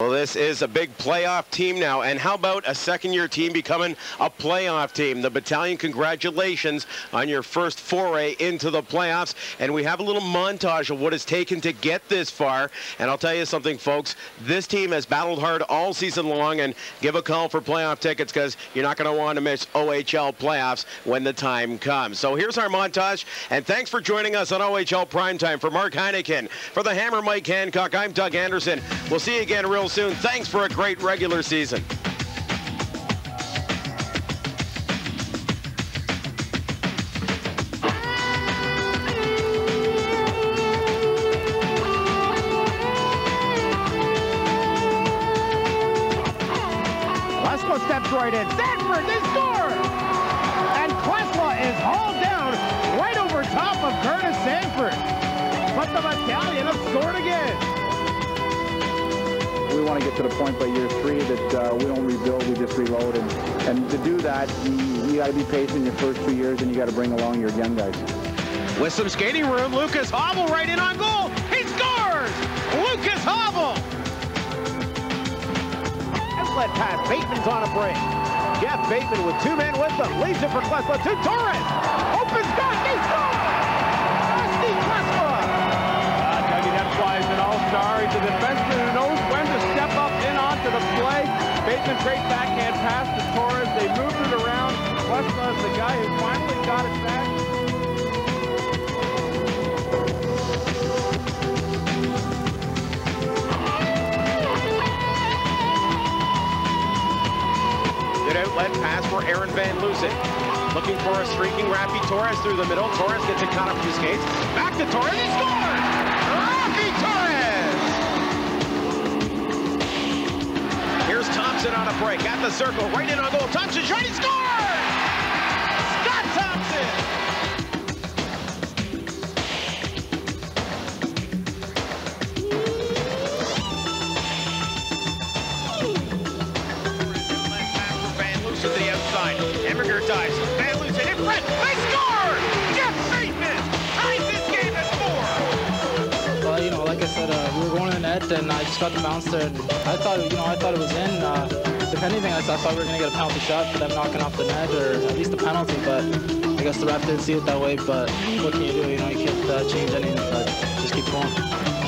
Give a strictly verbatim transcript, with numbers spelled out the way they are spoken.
Well, this is a big playoff team now, and how about a second-year team becoming a playoff team? The Battalion, congratulations on your first foray into the playoffs, and we have a little montage of what it's taken to get this far. And I'll tell you something, folks, this team has battled hard all season long, and give a call for playoff tickets because you're not going to want to miss O H L playoffs when the time comes. So here's our montage, and thanks for joining us on O H L Primetime. For Mark Heineken, for the Hammer Mike Hancock, I'm Doug Anderson. We'll see you again real soon. Thanks for a great regular season. Klesko steps right in. Sanford, they score! And Klesko is hauled down right over top of Curtis Sanford. But the Battalion have scored again. We want to get to the point by year three that uh, we don't rebuild, we just reload. And, and to do that, you, you got to be patient in your first two years, and you got to bring along your young guys. With some skating room, Lucas Hobble right in on goal. He scores! Lucas Hobble! Outlet pass. Bateman's on a break. Jeff Bateman with two men with him. Leaves it for Klesko to Torres. Open shot. He scores! Rusty Klesko! Uh, Dougie, that's why he's an all-star. He's a defenseman who knows when to step up in onto the play. Bateman great backhand pass to Torres. They moved it around. Klesko is the guy who finally got it back. Good outlet pass for Aaron Van Loosen. Looking for a streaking Rafi Torres through the middle. Torres gets it caught up to skates. Back to Torres. He scores! Rafi Torres! Here's Thompson on a break. At the circle. Right in on goal. Thompson shot. He scores! Scott Thompson! To the outside. Emmerger dives. Van Loosen in front. They score! Jeff Bateman ties this game at four. Well, you know, like I said, uh, we were going to the net, and I just got the bounce there. And I thought, you know, I thought it was in. Uh, if anything, I thought we were going to get a penalty shot for them knocking off the net, or at least a penalty. But I guess the ref didn't see it that way. But what can you do? You know, you can't uh, change anything. But just keep going.